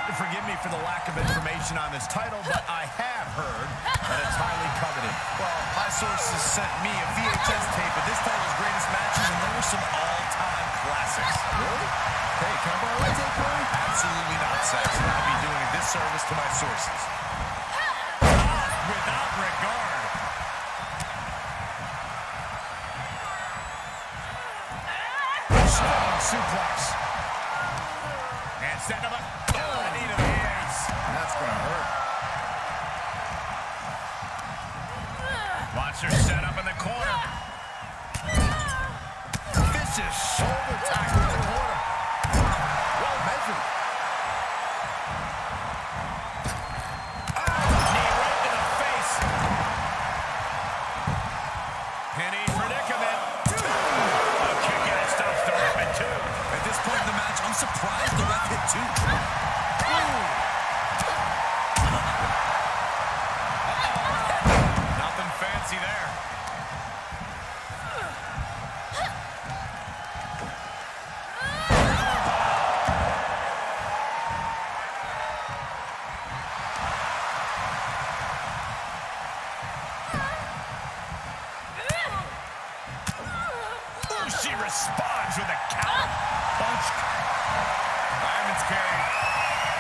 have to forgive me for the lack of information on this title, but I have heard that it's highly coveted. Well, my sources sent me a VHS tape of this title's greatest matches, and there were some all-time classics. Really? Hey, can I borrow that tape, Corey? Absolutely not, Saxon. I'd be doing a disservice to my sources. Without regard. Strong suplex. And set him up. Oh, knee to the face. That's going to hurt. Watch her set up in the corner. Vicious shoulder tackle in the corner. Well measured. Knee right to the face. Penny predicament. A kick and it stops the ref at 2. At this point in the match, I'm surprised the ref hit 2. Nothing fancy there. She responds with a counter. Punched. Fireman's carry.